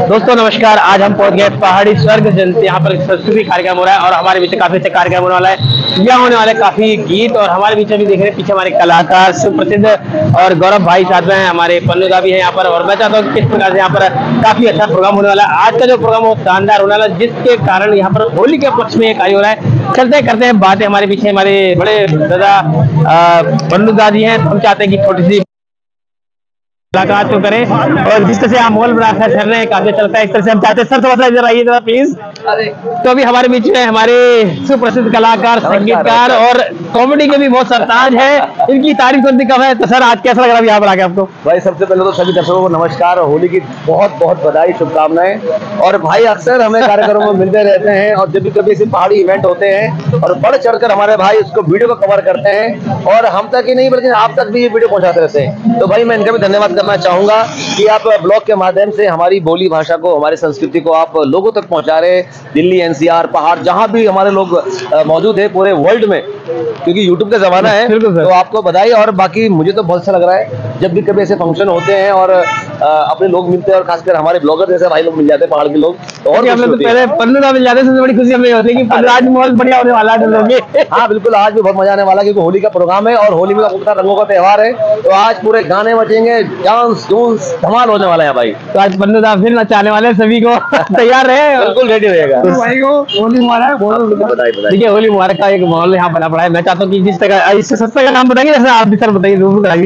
दोस्तों नमस्कार। आज हम पहुंच गए पहाड़ी स्वर्ग जयंती। यहाँ पर सांस्कृतिक कार्यक्रम हो रहा है और हमारे बीच काफी अच्छा कार्यक्रम होने वाला है। यहाँ होने वाले काफी गीत और हमारे बीच अभी देख रहे हैं पीछे हमारे कलाकार सुप्रसिद्ध और गौरव भाई साथ में हैं, हमारे पन्नूदा भी है यहाँ पर। और मैं चाहता हूँ किस प्रकार से यहाँ पर काफी अच्छा प्रोग्राम होने वाला है। आज का जो प्रोग्राम वो शानदार होने वाला है, जिसके कारण यहाँ पर होली के पक्ष में एक कार्य हो रहा है। चलते करते हैं बातें। हमारे पीछे हमारे बड़े दादा पन्नूदा जी हैं। हम चाहते हैं कि छोटी सी मुलाकात तो करें और जिस तरह से आप मॉल बना कर रहे हैं काफी चलता है। इस तरह से हम चाहते हैं सर थोड़ा सा इधर आइए जरा प्लीज। तो अभी हमारे बीच में हमारे सुप्रसिद्ध कलाकार, संगीतकार और कॉमेडी के भी बहुत सरताज है। इनकी तारीफ करने कब है। तो सर आज कैसा लग रहा है यहाँ पर आके आपको? भाई सबसे पहले तो सभी दर्शकों को नमस्कार और होली की बहुत बहुत बधाई, शुभकामनाएं। और भाई अक्सर हमें कार्यक्रमों में मिलते रहते हैं और जब भी कभी ऐसे पहाड़ी इवेंट होते हैं और बढ़ चढ़कर हमारे भाई उसको वीडियो को कवर करते हैं और हम तक ही नहीं बल्कि आप तक भी ये वीडियो पहुंचाते रहते हैं। तो भाई मैं इनका भी धन्यवाद करना चाहूंगा कि आप ब्लॉग के माध्यम से हमारी बोली भाषा को, हमारी संस्कृति को आप लोगों तक पहुंचा रहे। दिल्ली, एनसीआर, पहाड़, जहां भी हमारे लोग मौजूद है पूरे वर्ल्ड में, क्योंकि यूट्यूब का जमाना है। तो आपको बधाई। और बाकी मुझे तो बहुत अच्छा लग रहा है जब भी कभी ऐसे फंक्शन होते हैं और अपने लोग मिलते हैं और खासकर हमारे ब्लॉगर जैसे भाई लोग मिल जाते हैं पहाड़ के लोग, तो और हम लोग पहले पन्नूदा मिल जाते हैं। सबसे बड़ी खुशी हमें होती है कि आज माहौल बढ़िया होने वाला है। हाँ बिल्कुल, आज भी बहुत मजा आने वाला है क्योंकि होली का प्रोग्राम है और होली में रंगों का त्योहार है। तो आज पूरे गाने बजेंगे, डांस डूंस धमाल होने वाला है भाई। तो आज पन्नूदा फिर नचाने वाले सभी को तैयार रहे, बिल्कुल रेडी रहेगा। भाई को होली मुबारक। देखिए होली मुबारक का एक माहौल यहाँ बना पड़ा है। मैं चाहता हूँ कि जिस तरह इससे सस्ता का नाम बताएंगे जैसे आप भी सर बताइए।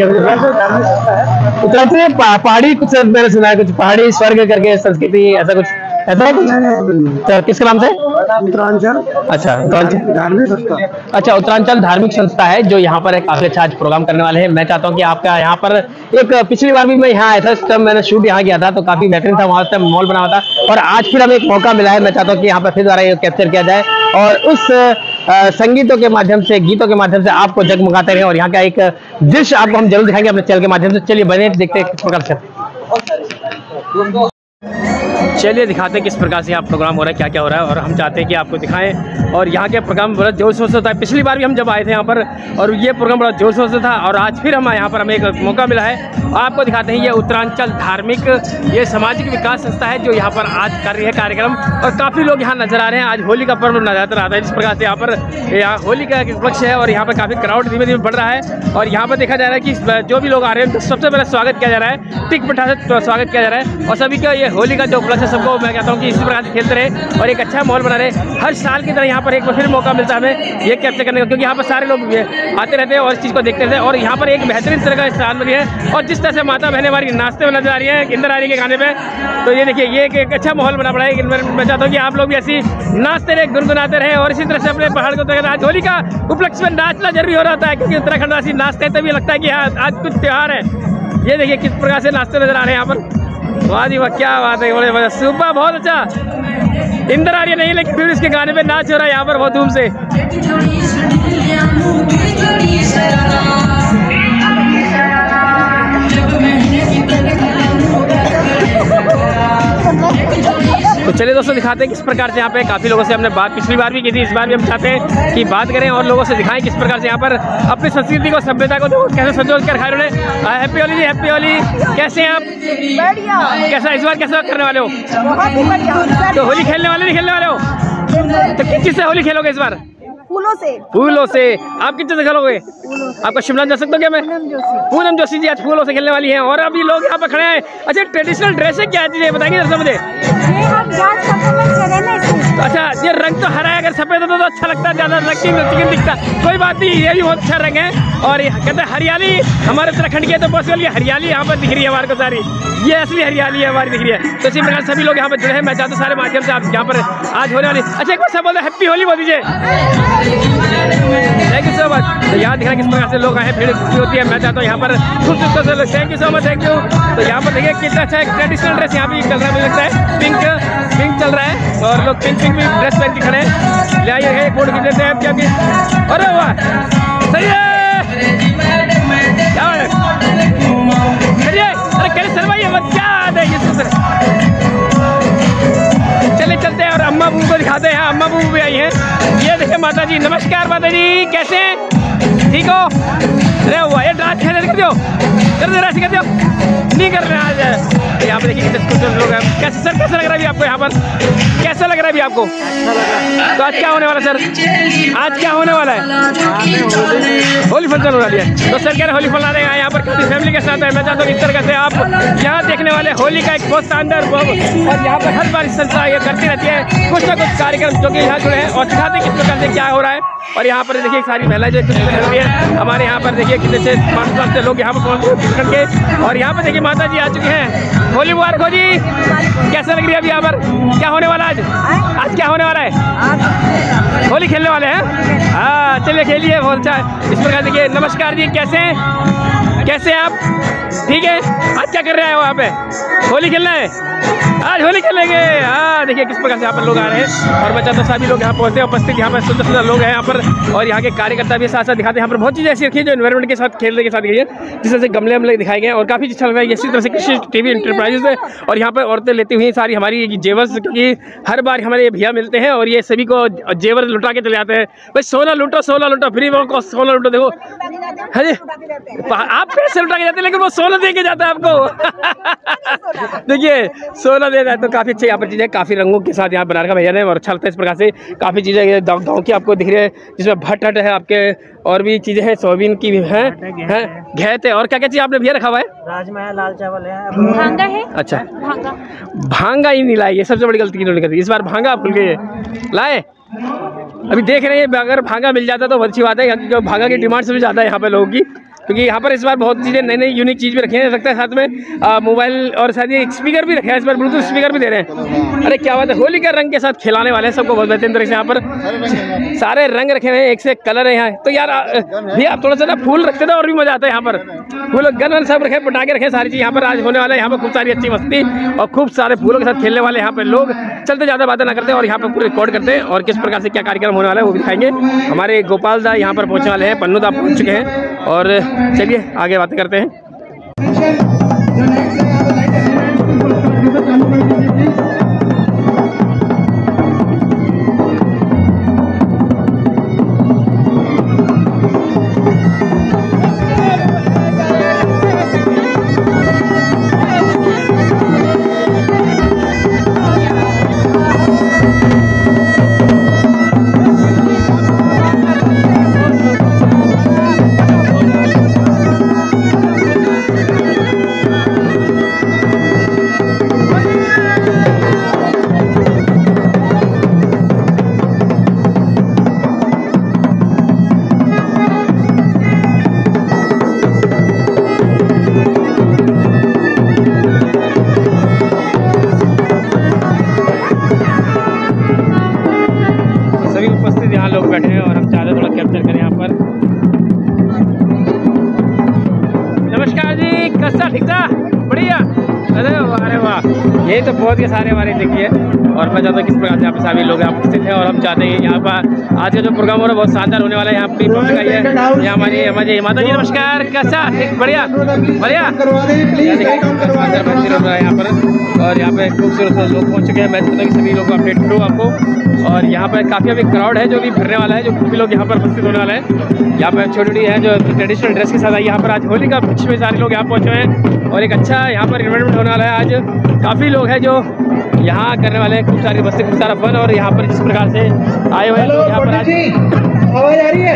उत्तराखंड पहाड़ी कुछ मैंने सुना है, कुछ पहाड़ी स्वर्ग करके संस्कृति ऐसा कुछ ऐसा है कुछ? किसके नाम से? उत्तरांचल। अच्छा, उत्तरांचल धार्मिक संस्था। अच्छा, उत्तरांचल धार्मिक संस्था है जो यहाँ पर काफी अच्छा आज प्रोग्राम करने वाले हैं। मैं चाहता हूँ कि आपका यहाँ पर एक पिछली बार भी मैं यहाँ आया था, इस टाइम मैंने शूट यहाँ किया था तो काफी बेहतरीन था, वहाँ से मॉल बना हुआ था। और आज फिर हमें एक मौका मिला है। मैं चाहता हूँ कि यहाँ पर फिर द्वारा ये कैप्चर किया जाए और उस संगीतों के माध्यम से, गीतों के माध्यम से आपको जगमगाते रहे। और यहाँ का एक दृश्य आपको हम जरूर दिखाएंगे अपने चैनल के माध्यम से। चलिए बने देखते हैं किस प्रकार से। चलिए दिखाते हैं किस प्रकार से यहाँ प्रोग्राम हो रहा है, क्या क्या हो रहा है और हम चाहते हैं कि आपको दिखाएं। और यहाँ के प्रोग्राम बड़ा जोर शोर से होता है। पिछली बार भी हम जब आए थे यहाँ पर और ये प्रोग्राम बड़ा जोर शोर से था और आज फिर हम यहाँ पर हमें एक मौका मिला है। आपको दिखाते हैं ये उत्तरांचल धार्मिक, ये सामाजिक विकास संस्था है जो यहाँ पर आज कर रही है कार्यक्रम। और काफ़ी लोग यहाँ नजर आ रहे हैं। आज होली का पर्व नजर आता है जिस प्रकार से यहाँ पर होली का उपलक्ष्य है और यहाँ पर काफ़ी क्राउड धीमे धीमे बढ़ रहा है। और यहाँ पर देखा जा रहा है कि जो भी लोग आ रहे हैं सबसे पहले स्वागत किया जा रहा है, टिक बिठा से स्वागत किया जा रहा है। और सभी का ये होली का जो उपलक्ष्य सबको मैं कहता हूँ कि इसी प्रकार से खेलते रहे और एक अच्छा माहौल बना रहे। हर साल की तरह यहाँ पर एक बार फिर मौका मिलता है हमें ये कैप्चर करने का, क्योंकि यहाँ पर सारे लोग आते रहते हैं और इस चीज़ को देखते रहते हैं। और यहाँ पर एक बेहतरीन तरह का स्थान बनी है और जिस तरह से माता बहनें हमारी नाचते हुए नजर आ रही है इंदिरा आर्य के गाने पे, तो ये देखिए ये एक अच्छा माहौल बना पड़ा है। मैं चाहता हूँ कि आप लोग भी ऐसी नाचते रहे, गुनगुनाते रहे और इसी तरह से अपने पहाड़ को तक। आज होली का उपलक्ष्य में नाचना जरूरी हो रहा है क्योंकि उत्तराखंड वासी नाचते हैं तभी लगता है कि हाँ आज कुछ त्यौहार है। ये देखिए किस प्रकार से नाचते नजर आ रहे हैं यहाँ पर। वाह जी वाह, क्या बात है, बड़े सुबह बहुत अच्छा। इंदिरा आर्य नहीं लेकिन फिर इसके गाने पे नाच हो रहा है यहाँ पर बहुत धूम से। तो चलिए दोस्तों दिखाते हैं किस प्रकार से यहाँ पे काफ़ी लोगों से हमने बात पिछली बार भी की थी, इस बार भी हम चाहते हैं कि बात करें और लोगों से दिखाएं किस प्रकार से यहाँ पर अपनी संस्कृति को, सभ्यता को कैसे संजो कर रखा है उन्होंने। Happy Holi ji, happy Holi. कैसे हैं आप? बढ़िया। कैसा इस बार कैसा करने वाले हो? बहुत ही बढ़िया। तो होली खेलने वाले नहीं खेलने वाले हो? तो किस चीज़ से होली खेलोगे इस बार? फूलों से। फूलों से। आप किस चीज़ से खेलोगे? आपका शिमला जा सकता हूँ क्या मैं? पूनम जोशी जी आज फूलों से खेलने वाली हैं और अभी लोग यहाँ पर खड़े हैं। अच्छा, ट्रेडिशनल ड्रेस है क्या चीज़ बताएंगे दरअसल मुझे? अच्छा, ये रंग तो हरा है, अगर सफेद होता तो अच्छा लगता, ज्यादा रंगीन दिखता। कोई बात नहीं, ये भी बहुत अच्छा रंग है। और कहते हैं हरियाली हमारे उत्तराखंड की है तो बस ये हरियाली यहाँ पर दिख रही है हमारे को सारी, ये असली हरियाली है हमारी दिख रही है। तो इसी प्रकार सभी लोग यहाँ पर जुड़े हैं। मैं चाहता हूँ सारे माध्यम से आप यहाँ पर आज होने वाली। अच्छा एक बार सब बोलते हैप्पी होली बोल दीजिए। Thank you so much. तो यहाँ दिख रहा है किस प्रकार से लोग आए, भीड़ होती है। मैं चाहता हूँ यहाँ पर खूब thank you so much, thank you. तो यहाँ पर देखिए कितना अच्छा एक ट्रेडिशनल ड्रेस यहाँ भी चल रहा है, मुझे लगता है पिंक चल रहा है और लोग पिंक भी ड्रेस पहन के खड़े हैं। ले आइए एक फोटो खींच लेते हैं क्या? अरे वाह सही है, चलिए। अरे कैसे सरवाइए क्या है ये दूसरे। चलिए चलते हैं और अम्मा बूबू को दिखाते हैं। अम्मा बूबू भी आई हैं। ये देखिए माता जी, नमस्कार माता जी, कैसे हैं? ठीक हो? अरे वाह, ये डांस खेलने कर दो, कर दो, राशि कर दो। नहीं कर रहे हैं आज। यहाँ पे देखिए कितने लोग हैं। कैसे सर, कैसा लग रहा है अभी आपको यहाँ पर? कैसा लग रहा है अभी आपको? तो आज क्या होने वाला सर? आज क्या होने वाला है? होली फंक्शन हो रहा है। तो सर कह रहे होली फंक्शन आ रहे हैं यहाँ पर काफी फैमिली के साथ है। मैं चाहता हूँ इस तरह से आप यहाँ देखने वाले होली का एक बहुत शानदार और यहाँ पर हर बार संस्था ये करती रहती है कुछ ना कुछ कार्यक्रम जो कि यहाँ जुड़े हैं और दिखाते हैं किस प्रकार से क्या हो रहा है। और यहाँ पर देखिए सारी महिलाएं जो कुछ रही है हमारे यहाँ पर देखिए कितने से लोग यहाँ पर पहुँच करके। और यहाँ पर देखिए माता जी आ चुके हैं। होली मुबारक हो जी। कैसा लग रही है अभी यहाँ पर? क्या होने वाला आज? आज क्या होने वाला है? होली खेलने वाले हैं। हाँ चलिए खेलिए बहुत अच्छा। इस प्रकार देखिए। नमस्कार जी, कैसे हैं? कैसे हैं आप? ठीक है। आज क्या कर रहे हैं वहाँ पे? होली खेलना है? आज होली खेलेंगे। हाँ देखिए किस प्रकार से यहाँ पर लोग आ रहे हैं। और मैं चाहता हूँ सभी लोग यहाँ पहुँचते हैं। उपस्थित यहाँ पर सुंदर सुंदर लोग हैं यहाँ पर। और यहाँ के कार्यकर्ता भी साथ साथ दिखाते हैं। यहाँ पर बहुत चीज़ें ऐसी रखी है जो एनवायरमेंट के साथ खेलने के साथ गई है, जिस तरह से गमले वमले दिखाए गए हैं और काफ़ी अच्छा लग रहा है। इसी तरह से कृषि टीवी इंटरप्राइजेज है और यहाँ पर औरतें लेती हुई सारी हमारी जेवर्स, क्योंकि हर बार हमारे भैया मिलते हैं और ये सभी को जेवर लुटा के चले जाते हैं। भाई सोना लूटो फ्री को सोना लूटो। देखो हाँ जी, आप पैसे लुटा के जाते हैं लेकिन वो सोना दे के जाता है आपको। देखिए सोना दे रहा है। तो काफ़ी अच्छी यहाँ पर चीज़ें काफ़ी रंगों के साथ यहाँ बना रखा भैया ने और अच्छा लगता है। इस प्रकार से काफ़ी चीज़ें गाँव की आपको दिख रही है, जिसमें भट्ट है आपके और भी चीज़ें हैं, सोयाबीन की भी हैं, घेत है। और क्या क्या चीज़ आपने भैया रखा हुआ है? राजमा है, लाल चावल है, भांगा है। अच्छा भांगा ही नहीं लाए, ये सबसे बड़ी गलती इन्होंने कर दी। इस बार भांगा भूल गए लाए। अभी देख रहे हैं अगर भांगा मिल जाता तो अच्छी बात है, क्योंकि भांगा की डिमांड सबसे ज़्यादा है यहाँ पे लोगों की, क्योंकि यहाँ पर इस बार बहुत चीज़ें नई नई यूनिक चीज़ भी रखी हैं। लगता है साथ में मोबाइल और शायद ये स्पीकर भी रखे हैं। इस बार ब्लूटूथ स्पीकर भी दे रहे हैं। अरे क्या बात है, होली के रंग के साथ खिलाने वाले हैं सबको बहुत बेहतरीन तरह से। यहाँ पर सारे रंग रखे हुए हैं, एक से एक कलर है यहाँ। तो यार भैया आप थोड़ा सा ना फूल रखते थे और भी मजा आता है यहाँ पर। फूल गन वन सब रखे, पटाखे रखे, सारी चीज़ यहाँ पर आज होने वाला है। यहाँ पर खूब सारी अच्छी मस्ती और खूब सारे फूलों के साथ खेलने वाले यहाँ पर लोग। चलते ज़्यादा बातें ना करते और यहाँ पर पूरे रिकॉर्ड करते हैं और किस प्रकार से क्या कार्यक्रम होने वाला है वो भी दिखाएंगे। हमारे गोपाल दा यहाँ पर पहुँचने वाले हैं, पन्नू दा पहुँच चुके हैं और चलिए आगे बातें करते हैं। बैठे हैं और हम चाह रहे थोड़ा कैप्चर करें यहाँ पर। नमस्कार जी, कैसा ठीक था? बढ़िया। अरे वाह, यही तो बहुत ही सारे हमारे देखिए। और मैं चाहता हूँ किस प्रकार से यहाँ पे सभी लोग यहाँ उपस्थित हैं और हम चाहते हैं यहाँ पर आज का जो प्रोग्राम हो रहा है बहुत शानदार होने वाला है। यहाँ पे यहाँ हमारी माता जी नमस्कार, कैसा? ठीक, बढ़िया बढ़िया। यहाँ पर और यहाँ पे खूबसूरत लोग पहुँच चुके हैं। मैं चाहता हूँ कि सभी लोग अपडेट करूँ आपको। और यहाँ पर काफ़ी अभी क्राउड है जो भी फिरने वाला है, जो काफ़ी लोग यहाँ पर उपस्थित होने वाले हैं। यहाँ पर छोटी छोटी है जो ट्रेडिशनल ड्रेस के साथ आई यहाँ पर आज होली का पक्ष में सारे लोग यहाँ पहुँचे हैं और एक अच्छा यहाँ पर इन्वायरमेंट होने वाला है। आज काफ़ी लोग हैं जो यहाँ करने वाले हैं, खूब सारी बस्ती, खूब सारा फन। और यहाँ पर जिस प्रकार से आए हुए हैं यहाँ पर आज आवाज आ रही है।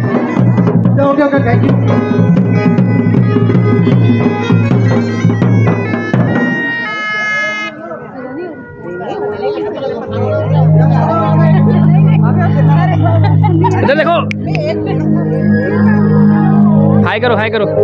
इधर देखो, हाय करो हाय करो।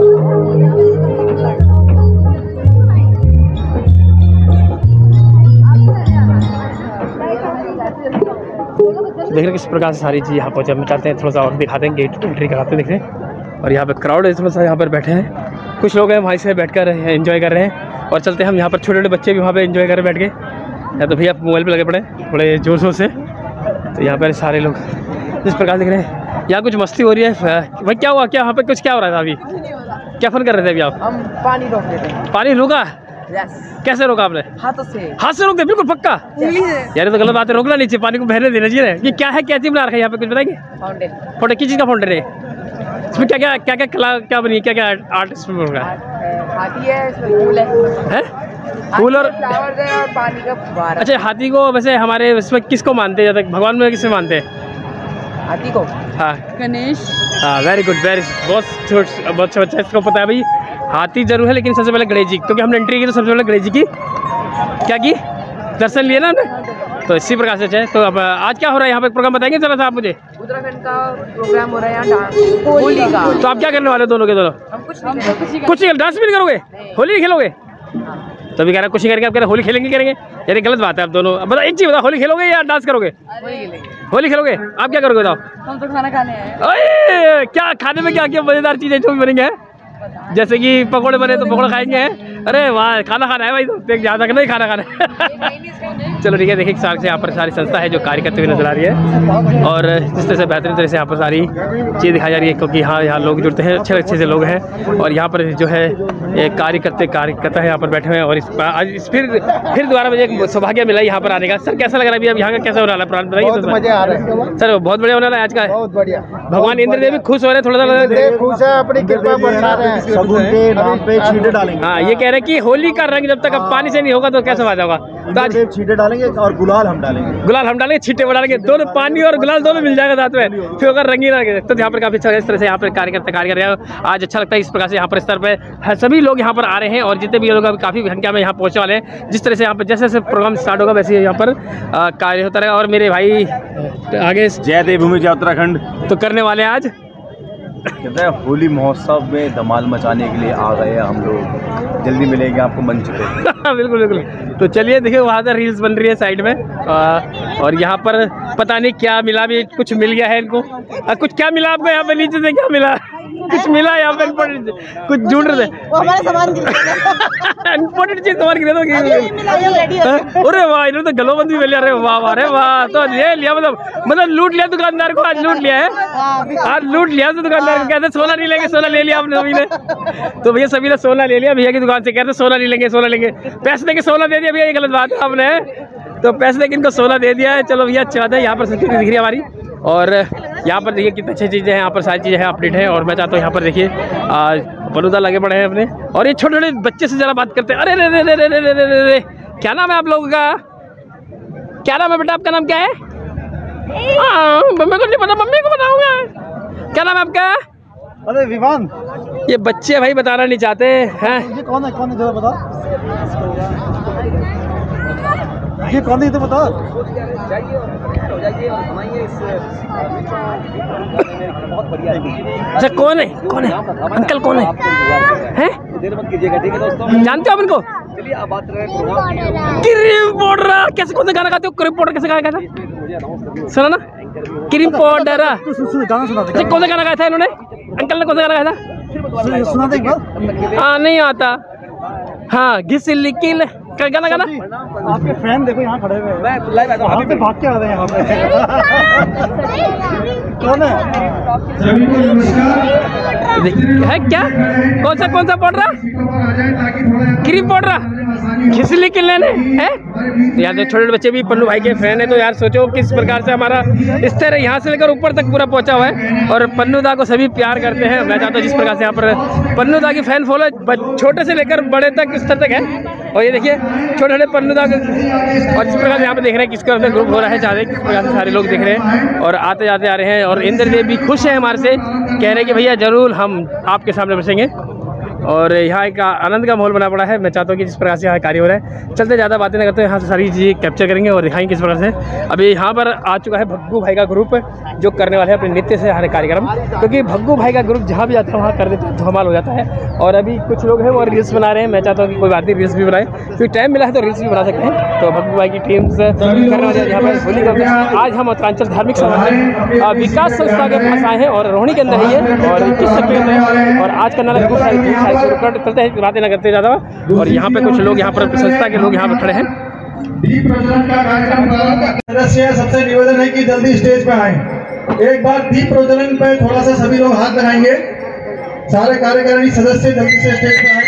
देख रहे किस प्रकार से सारी चीज़ यहाँ पहुँचे। हम चाहते हैं थोड़ा सा और दिखाते हैं, गेट एंट्री कराते हैं, देख रहे हैं। और यहाँ पे क्राउड है थोड़ा सा, यहाँ पर बैठे हैं कुछ लोग हैं वहीं से बैठ कर एंजॉय कर रहे हैं। और चलते हैं हम यहाँ पर, छोटे छोटे बच्चे भी वहाँ पे एंजॉय कर रहे बैठ के। या तो भैया मोबाइल पे लगे पड़े बड़े जोर शोर से। तो यहाँ पर सारे लोग जिस प्रकार दिख रहे हैं, यहाँ कुछ मस्ती हो रही है। भाई क्या हुआ, क्या वहाँ पे कुछ क्या हो रहा था अभी? क्या फन कर रहे थे अभी आप? हम पानी रोक रहे थे। पानी रोका? कैसे रोका आपने? हाथों से। हाथ से रोक दे, बिल्कुल पक्का। यार तो गलत बात है, रोकना नहीं चाहिए, पानी को बहने देना चाहिए। ये क्या है, क्या चीज बना रखा है यहाँ पे, कुछ बताएंगे? फाउंटेन। फाउंटेन किस चीज का फाउंटेन है? इसमें क्या क्या कला क्या बनी, क्या क्या आर्ट इसमें होगा? हाथी है, इसमें फूल है, फूल और फ्लावर्स है और पानी का फुव्वारा। अच्छा, हाथी को वैसे हमारे इसमें किसको मानते हैं ज़्यादा, भगवान में किससे मानते हैं हाथी को? हाँ गणेश। हाँ, वेरी गुड, बहुत अच्छा बच्चा, इसको पता है भाई। हाथी जरूर है, लेकिन सबसे पहले गणेश जी, क्योंकि हमने एंट्री की तो सबसे पहले गणेश जी की क्या की दर्शन लिए ना हमने, तो इसी प्रकार से है। तो अब आज क्या हो रहा है यहाँ पे प्रोग्राम बताएंगे जरा सा आप मुझे? उत्तराखंड का प्रोग्राम हो रहा है यहाँ, डांस होली का। तो आप क्या करने वाले हो दोनों के दोनों? हम कुछ नहीं, कुछ नहीं, डांस भी नहीं करोगे, होली नहीं खेलोगे? तो अभी कह रहा कुछ नहीं करेंगे, आप कह रहे होली खेलेंगे करेंगे, यानी गलत बात है। आप दोनों बताओ, एक चीज़ बताओ, होली खेलोगे या डांस करोगे? होली खेलोगे। आप क्या करोगे बताओ? हम तो खाना खाने हैं। ओए, क्या खाने में क्या क्या मज़ेदार चीज़ें जो भी बनेंगे, जैसे कि पकौड़े बने तो पकौड़े खाएंगे। अरे वाह, खाना खाना है भाई, तो ज़्यादा नहीं खाना खाना है। चलो ठीक है, देखिए से यहाँ पर सारी संस्था है जो कार्य करते हुए नजर आ रही है, और जिस तरह से बेहतरीन तरह से यहाँ पर सारी चीज़ दिखाई जा रही है, क्योंकि यहाँ लोग जुड़ते हैं, अच्छे से लोग हैं, और यहाँ पर जो है एक कार्यकर्ता है यहाँ पर बैठे हुए हैं। और आज फिर दोबारा मुझे एक सौभाग्य मिला यहाँ पर आने का। सर कैसा लग रहा है अभी, अब यहाँ का कैसा होने वाला है प्लान बताइए? मजा आ रहा है सर, बहुत बढ़िया होने वाला है आज का, बहुत बढ़िया। भगवान इंद्रदेव भी खुश हो रहे हैं, थोड़ा सा खुश है, अपनी कृपा बरसा रहे हैं, सब उनके नाम पे छींटे डालेंगे। हाँ, ये कह रहे हैं कि होली का रंग जब तक अब पानी से नहीं होगा तो कैसे बात होगा, तो आज छींटे डालेंगे और गुलाल हम डालेंगे, छींटे डालेंगे, दोनों पानी और गुलाल दोनों मिल जाएगा साथ में, फिर होगा रंगीन रंग। तो यहाँ पर काफी अच्छा इस तरह से यहाँ पर कार्यकर्ता कार्य कर रहे हैं। आज अच्छा लगता है इस प्रकार से यहाँ पर स्तर पर सभी लोग यहाँ पर आ रहे हैं, और जितने भी लोग काफी संख्या में यहाँ पहुँचने वाले हैं। जिस तरह से यहाँ पर जैसे जैसे प्रोग्राम स्टार्ट होगा वैसे यहाँ पर कार्य होता रहेगा। और मेरे भाई आगे जय देवभूमि जय उत्तराखंड तो करने वाले हैं आज, कहते हैं होली महोत्सव में धमाल मचाने के लिए आ गए हैं हम लोग। जल्दी मिलेंगे आपको मंच पे। बिल्कुल बिल्कुल। तो चलिए देखिए, वहाँ से रील्स बन रही है साइड में, और यहाँ पर पता नहीं क्या मिला, भी कुछ मिल गया है इनको। कुछ क्या मिला आपको यहाँ पे, नीचे से क्या मिला? कुछ मिला यहाँ पे, कुछ ढूंढ रहे थे, हमारा सामान इम्पोर्टेंट चीज सामान गिरा दोगे। अरे वाह, इन्होंने तो गलोबंद भी मिल रहे, वाह अरे वाह। तो ये लिया, मतलब लूट लिया दुकानदार को, आज लूट लिया है, आज लूट लिया तो दुकानदार को। कहते सोना नहीं लेंगे, सोना ले लिया आपने सभी ने। तो भैया सभी ने सोना ले लिया भैया की दुकान से, कहते सोना नहीं लेंगे, सोना लेंगे, पैसे देके सोना दे दिया भैया, ये गलत बात है आपने। तो पैसे देके इनको सोना दे दिया है। चलो भैया, अच्छा बात है। यहाँ पर संस्कृति दिख रही है हमारी, और यहाँ पर देखिए कितनी अच्छी चीज़ें हैं, यहाँ पर सारी चीज़ें हैं, अपडेट है। और मैं चाहता हूँ यहाँ पर देखिए बलूदा लगे पड़े हैं अपने, और ये छोटे छोटे बच्चे से जरा बात करते हैं। अरे रे रे रे रे रे रे रे रे, क्या नाम है आप लोगों का? क्या नाम है बेटा, आपका नाम क्या है? मम्मी को नहीं पता, मम्मी को बताऊंगा। क्या नाम है आपका? अरे विमान, ये बच्चे भाई बताना नहीं चाहते हैं। ये कौन है जरा बता, ये कौन है तो बता। अच्छा, कौन है अंकल, कौन है? देर मत कीजिएगा, ठीक है दोस्तों? जानते हो आप इनको? चलिए आप बात करें। क्रीम पाउडर, कैसे कौन सा गाना गाते हो? क्रीम पाउडर कैसे गाया था, सुना ना? क्रीम पाउडर, गाना सुना दे। कौन सा गाना गाया था इन्होंने? अंकल ने कौन सा गाना गाया था? सुना दे एक बार। हाँ, नहीं आता। हाँ, घिसिल किल गाना गाना। आपके फ्रेंड देखो यहाँ खड़े हुए हैं, मैं लाइव आता हूँ, आप भाग के आ रहे हैं यहाँ पे। कौन है? सभी को नमस्कार। है क्या? कौन सा पाउडर? क्रीम पाउडर, घिसली के लेने है यार। तो छोटे बच्चे भी पन्नू भाई के फ्रेंड है, तो यार सोचो किस प्रकार से हमारा स्तर यहाँ से लेकर ऊपर तक पूरा पहुँचा हुआ है, और पन्नू दा को सभी प्यार करते हैं। मैं चाहता हूँ जिस प्रकार से यहाँ पर पन्नू दा की फैन फॉलो छोटे से लेकर बड़े तक स्तर तक है। और ये देखिए छोटे छोटे पन्नू दा, और जिस प्रकार से यहाँ पे देख रहे हैं किस तरह से ग्रुप हो रहा है, चाहते किस प्रकार से सारे लोग देख रहे हैं और आते जाते आ रहे हैं। और इंद्रदेव भी खुश है हमारे से, कह रहे हैं कि भैया जरूर हम आपके सामने बसेंगे। और यहाँ एक आनंद का माहौल बना पड़ा है। मैं चाहता हूँ कि जिस प्रकार से यहाँ कार्य हो रहा है, चलते ज़्यादा बातें नहीं करते, यहाँ से सारी चीज़ें कैप्चर करेंगे और दिखाएंगे किस प्रकार से। अभी यहाँ पर आ चुका है भग्गू भाई का ग्रुप, जो करने वाले हैं अपने नृत्य से हर कार्यक्रम, क्योंकि भग्गू भाई का ग्रुप जहाँ भी जाता है वहाँ कर देते हैं, धमाल हो जाता है। और अभी कुछ लोग हैं वो रील्स बना रहे हैं। मैं चाहता हूँ कि कोई बात नहीं, रील्स भी बनाए, क्योंकि टाइम मिला है तो रील्स भी बना सकते हैं। तो भग्गू भाई की टीम से करने वाले यहाँ पर होली का आज हम उत्तरांचल धार्मिक समाज विकास संस्था के पास आए हैं, और रोहिणी के अंदर है ये, और 21 सेप्टेम्बर है। और आज का नारा करते हैं, बातें ना करते ज़्यादा। और यहाँ पे कुछ लोग यहाँ पर संस्था के लोग यहाँ पर खड़े हैं। दीप प्रज्वलन का कार्यक्रम सदस्य सबसे निवेदन है कि जल्दी स्टेज पे आए। एक बार दीप प्रज्वलन पे थोड़ा सा सभी लोग हाथ लगाएंगे। सारे कार्यकारिणी सदस्य जल्दी से स्टेज पे आए,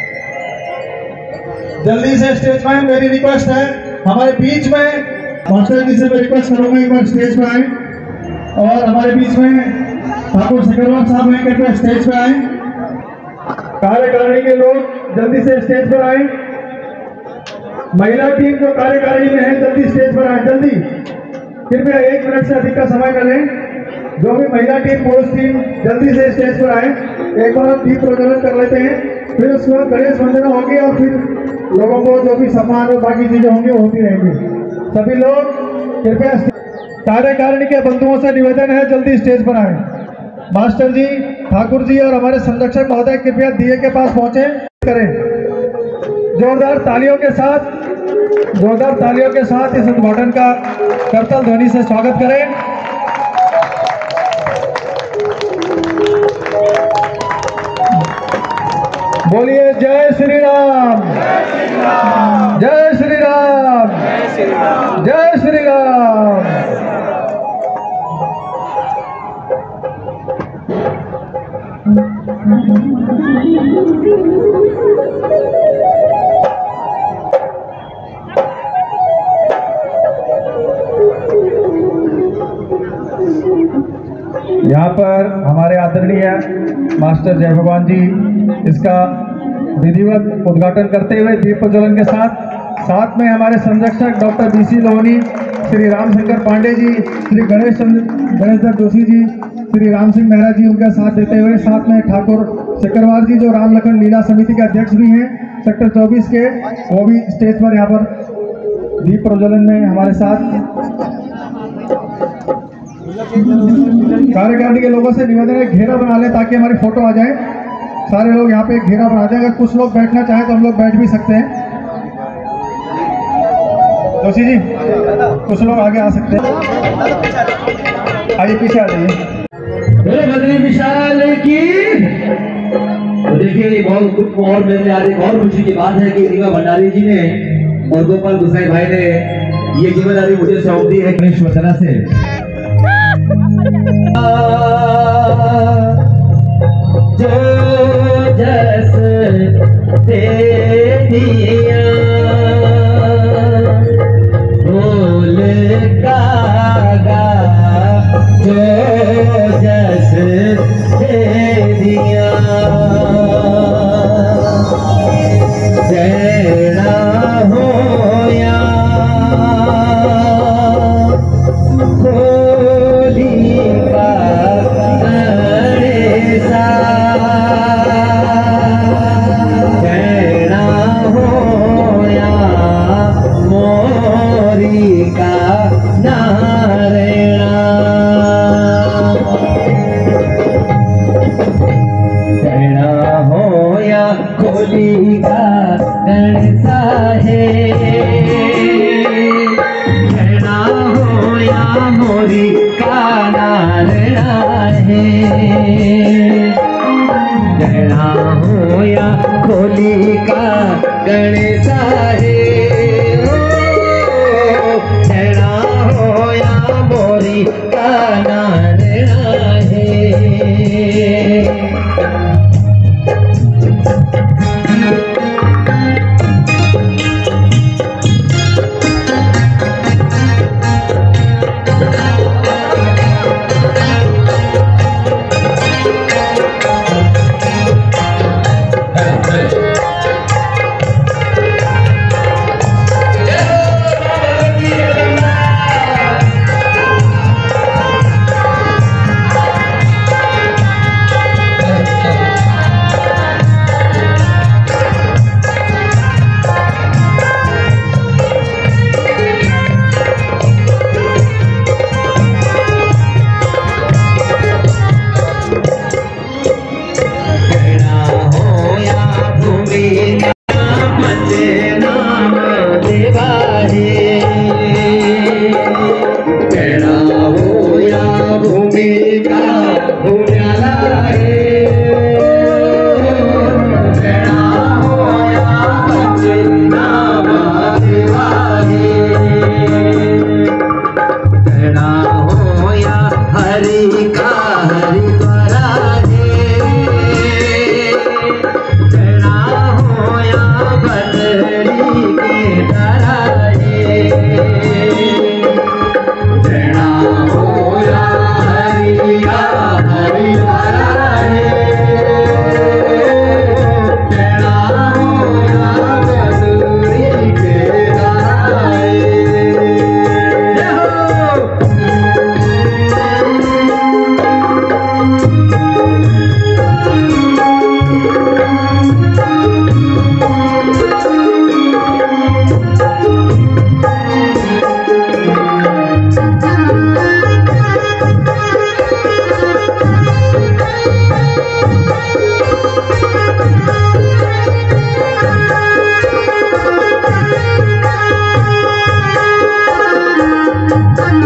जल्दी से स्टेज पे आए। मेरी रिक्वेस्ट है हमारे बीच में मास्टर जी से मैं रिक्वेस्ट करूंगा एक बार स्टेज पे आए, और हमारे बीच में ठाकुर सिकरवार साहब हैं, कृपया स्टेज पे आए। कार्यकारिणी के लोग जल्दी से स्टेज पर आए। महिला टीम जो कार्यकारिणी में है जल्दी स्टेज पर आए, जल्दी। कृपया 1 मिनट से अधिक का समय न लें। जो भी महिला टीम पुरुष टीम जल्दी से स्टेज पर आए। एक बार हम दीप प्रज्वलन कर लेते हैं, फिर उसके बाद गणेश वंदना होगी और फिर लोगों को जो भी सम्मान और बाकी चीजें होंगी वो होती रहेंगी। सभी लोग कृपया कार्यकारिणी के बंधुओं से निवेदन है जल्दी स्टेज पर आए। मास्टर जी, ठाकुर जी और हमारे संरक्षक महोदय कृपया दिए के पास पहुंचे करें। जोरदार तालियों के साथ इस उद्घाटन का करतल ध्वनि से स्वागत करें। बोलिए जय श्री राम, जय श्री राम, जय श्री राम। यहाँ पर हमारे आदरणीय मास्टर जय भगवान जी इसका विधिवत उद्घाटन करते हुए दीप प्रज्वलन के साथ में हमारे संरक्षक डॉक्टर BC लोहनी, श्री रामशंकर पांडे जी, श्री गणेश दत्त जोशी जी, श्री राम सिंह मेहरा जी उनका साथ देते हुए, साथ में ठाकुर सिकरवार जी जो राम लखन लीला समिति के अध्यक्ष भी हैं सेक्टर 24 के, वो भी स्टेज पर यहाँ पर दीप प्रज्वलन में हमारे साथ। कार्यकारिणी के लोगों से निवेदन है घेरा बना लें ताकि हमारी फोटो आ जाए। सारे लोग यहाँ पे एक घेरा बना दें। अगर कुछ लोग बैठना चाहें तो हम लोग बैठ भी सकते हैं। जोशी जी, कुछ लोग आगे आ सकते हैं, आइए पीछे आ जाइए। बद्री विशाल की तो देखिए और मेरे आज एक और खुशी की बात है कि रीवा भंडारी जी ने और गोपाल गुसाई भाई ने ये जिम्मेदारी मुझे सौंप दी है गणेश वंदना से। जो जस दे दिया बोल कागा, जो जस दे दिया तेरा होया खोली का गणेशा है, झड़ा होया मोरी का नारना है।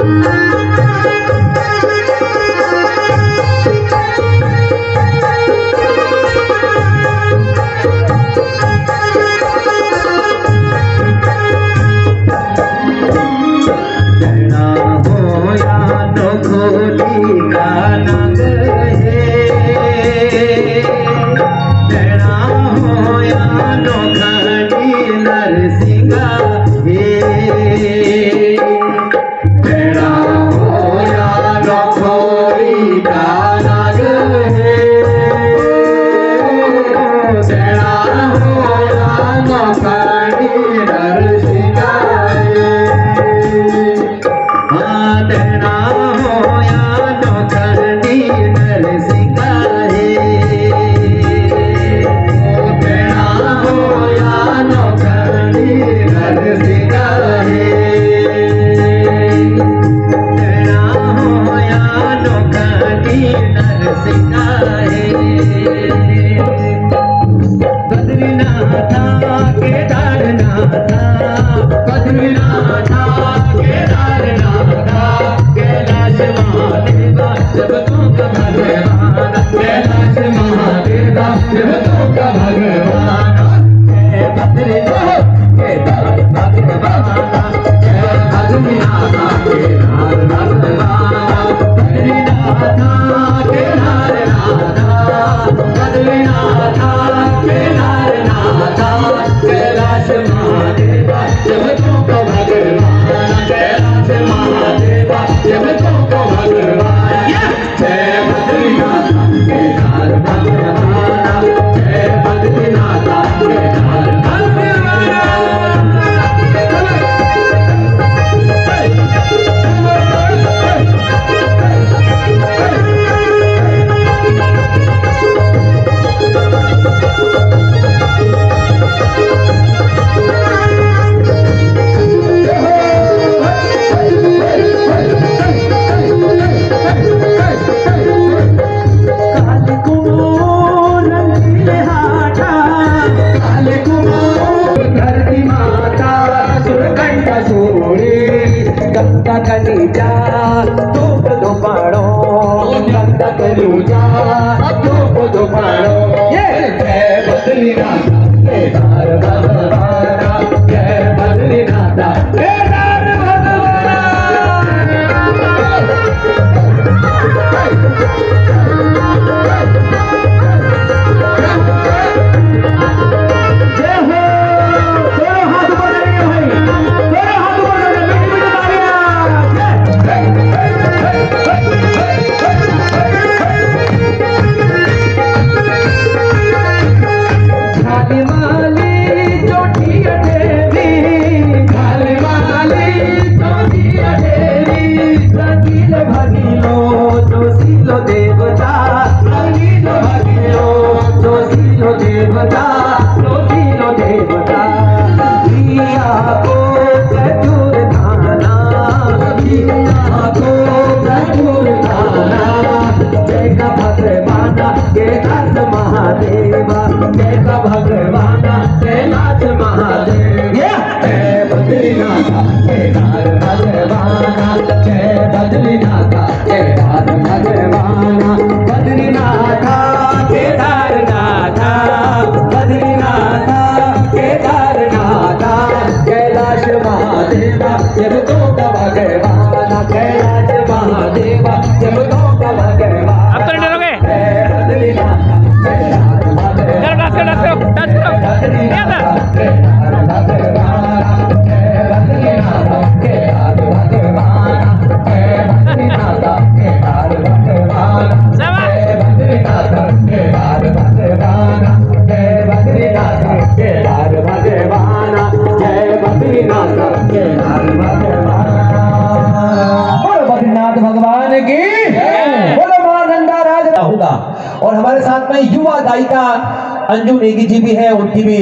और हमारे साथ में युवा गायिका अंजू नेगी जी भी है, उनकी भी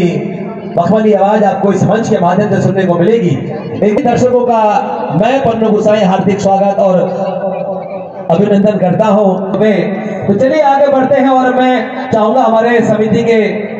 मखमली आवाज आपको इस मंच के माध्यम से सुनने को मिलेगी। एक दर्शकों का मैं पन्नू गुसाई हार्दिक स्वागत और अभिनंदन करता हूं। तो चलिए आगे बढ़ते हैं और मैं चाहूंगा हमारे समिति के